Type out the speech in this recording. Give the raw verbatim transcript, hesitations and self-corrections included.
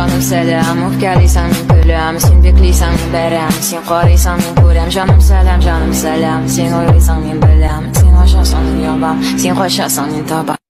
canım selam. Öfkeliysen men köləm, sen bekliysen men bərəm. Sen qarıysan men görəm, canım selam, canım selam. Sen oylaysan men biləm, sen aşarsan men yabam, sen qoşarsan men tabam.